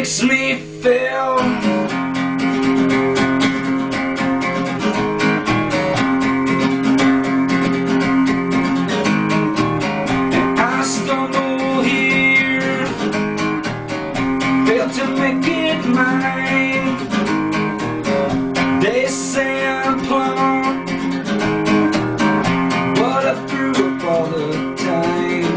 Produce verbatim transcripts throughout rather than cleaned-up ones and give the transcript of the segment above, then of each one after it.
makes me feel. And I stumble here, fail to make it mine. They say I'm plumb, but I threw up all the time.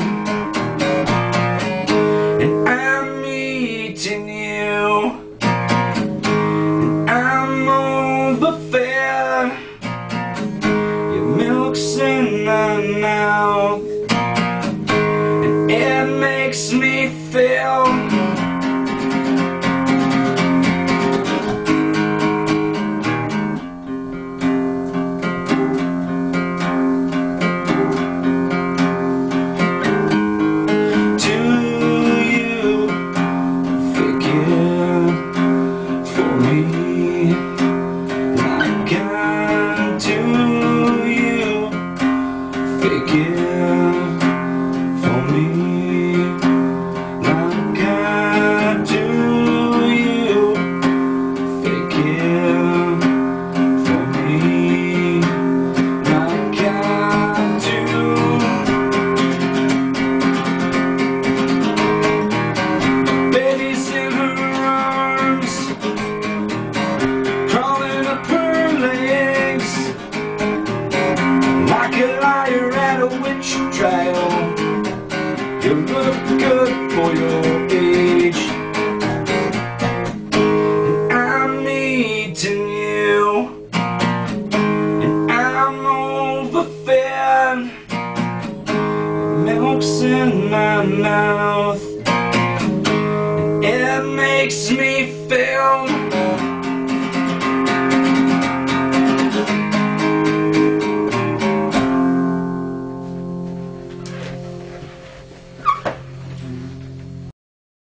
And I'm eating you, and I'm overfed. Your milk's in my mouth, and it makes me feel. Trial. You look good for your age, and I'm eating you, and I'm overfed. Milk's in my mouth, and it makes me feel.